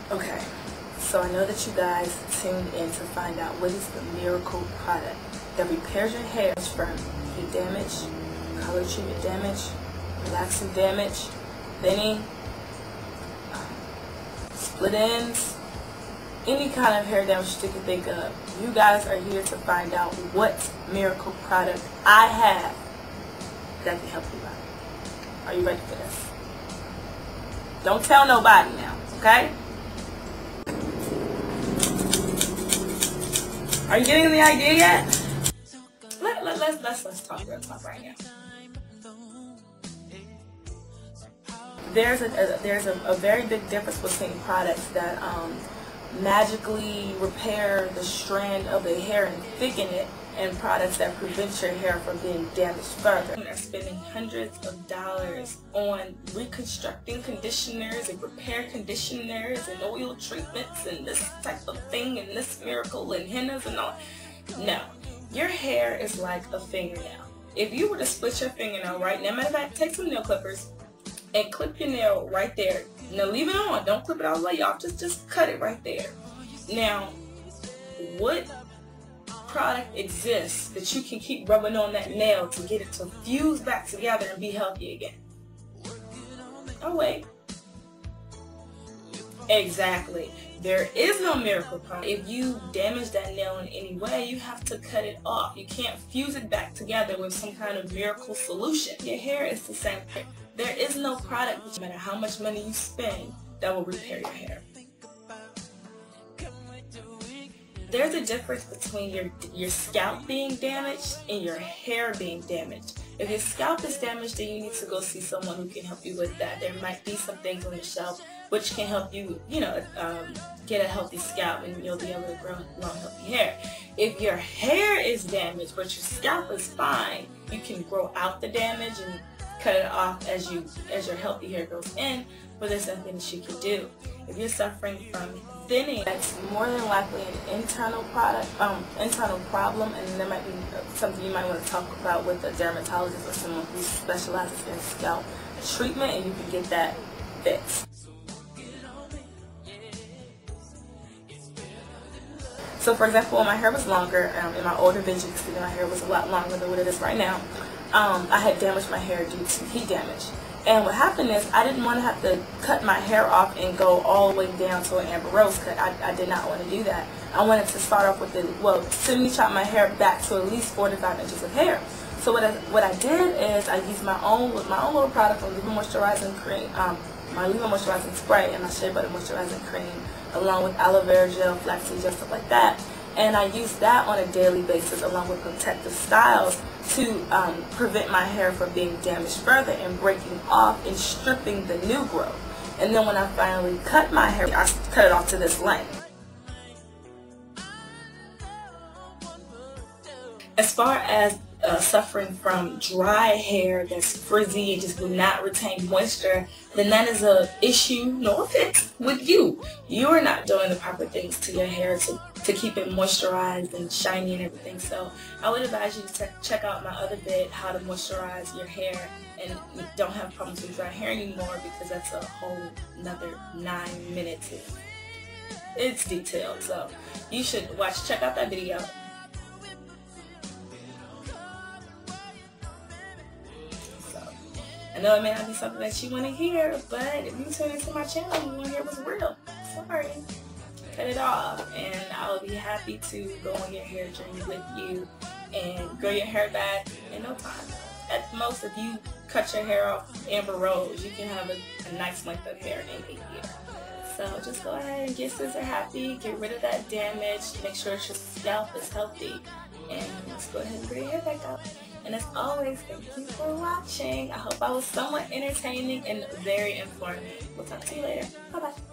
Okay, so I know that you guys tuned in to find out what is the miracle product that repairs your hair from heat damage, color treatment damage, relaxing damage, thinning, split ends, any kind of hair damage you can think of. You guys are here to find out what miracle product I have that can help you out. Are you ready for this? Don't tell nobody now, okay? Are you getting the idea yet? Let's talk real talk right now. There's a very big difference between products that magically repair the strand of the hair and thicken it, and products that prevent your hair from being damaged further. They're spending hundreds of dollars on reconstructing conditioners and repair conditioners and oil treatments and this type of thing and this miracle and hennas and all. No, your hair is like a fingernail. If you were to split your fingernail right now, matter of fact, take some nail clippers and clip your nail right there. Now leave it on. Don't clip it all the way off. Just cut it right there. Now, what product exists that you can keep rubbing on that nail to get it to fuse back together and be healthy again? Oh wait. Exactly. There is no miracle product. If you damage that nail in any way, you have to cut it off. You can't fuse it back together with some kind of miracle solution. Your hair is the same thing. There is no product, no matter how much money you spend, that will repair your hair. There's a difference between your scalp being damaged and your hair being damaged. If your scalp is damaged, then you need to go see someone who can help you with that. There might be some things on the shelf which can help you, get a healthy scalp, and you'll be able to grow long, healthy hair. If your hair is damaged but your scalp is fine, you can grow out the damage and cut it off as your healthy hair goes in, but there's something that you can do. If you're suffering from thinning, that's more than likely an internal problem, and there might be something you might want to talk about with a dermatologist or someone who specializes in scalp treatment, and you can get that fixed. So for example, when my hair was longer, in my older vintage, my hair was a lot longer than what it is right now, I had damaged my hair due to heat damage. And what happened is I didn't want to have to cut my hair off and go all the way down to an amber rose cut. I did not want to do that. I wanted to start off with semi chop my hair back to at least 4 to 5 inches of hair. So what I did is I used my own little product, my Leave-In Moisturizing Cream, my Leave-In Moisturizing Spray, and my Shea Butter Moisturizing Cream, along with aloe vera gel, flaxseed gel, stuff like that. And I use that on a daily basis along with protective styles to prevent my hair from being damaged further and breaking off and stripping the new growth. And then when I finally cut my hair, I cut it off to this length. As far as suffering from dry hair that's frizzy and just will not retain moisture, then that is an issue, no offense, with you. You are not doing the proper things to your hair to keep it moisturized and shiny and everything. So I would advise you to check out my other vid, how to moisturize your hair and you don't have problems with dry hair anymore, because that's a whole another 9 minutes. It's detailed, so you should check out that video. I know it may not be something that you want to hear, but if you tune into my channel, you want to hear what's real. Sorry. Cut it off, and I'll be happy to go on your hair journey with you and grow your hair back in no time. At most, if you cut your hair off amber rose, you can have a nice length of hair in a year. So just go ahead and get scissor happy, get rid of that damage, make sure your scalp is healthy, and let's go ahead and bring your hair back up. And as always, thank you for watching. I hope I was somewhat entertaining and very informative. We'll talk to you later. Bye-bye.